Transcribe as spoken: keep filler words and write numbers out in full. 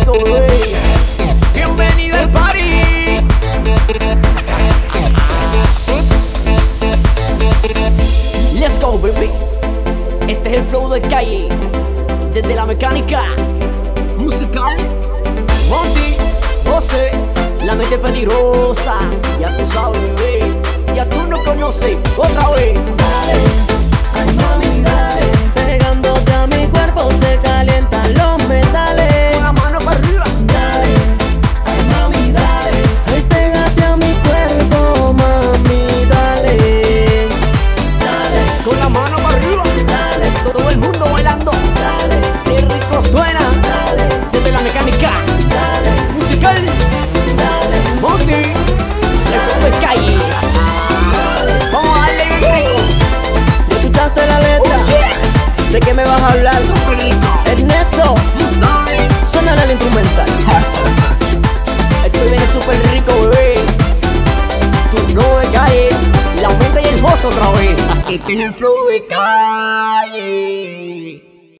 Rico, bebé. Bienvenido al party. Let's go, baby. Este es el flow de calle, desde la mecánica musical. Monty, José, la mente peligrosa. Ya tú sabes, bebé. Ya tú no conoces. Otra vez. Dale, ay mami, dale. Pegándote a mi cuerpo se calientan los metales. Con la mano para arriba. Dale, ay mami, dale. Ay, pégate a mi cuerpo, mami, dale. Dale, Con la mano para arriba. dale, Todo el mundo bailando. dale, Qué rico suena. dale, Desde la mecánica dale, musical. dale. Monty, el flow de calle. Vamos a darle bien rico. ¿Ya escuchaste la letra? Oh, yeah. ¿De qué me vas a hablar? Súper rico. Ernesto, Tú sabes. suena el instrumental. Estoy bien súper rico, bebé. Tu flow de calle. La mente y el mozo otra vez. Este es el flow de calle.